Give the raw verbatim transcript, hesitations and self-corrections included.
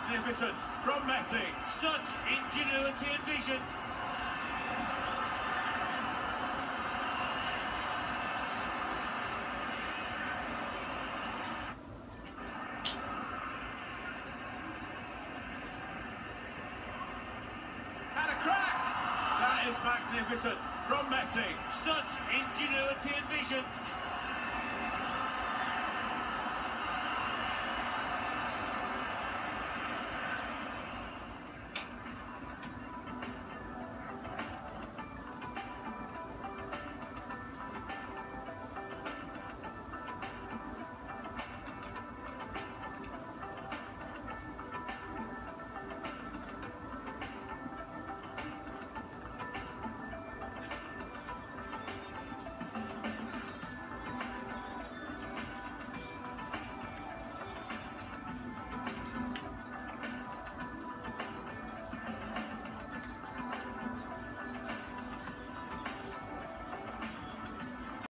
magnificent from Messi. Such ingenuity and vision. It's had a crack. That is magnificent from Messi. Such ingenuity and vision.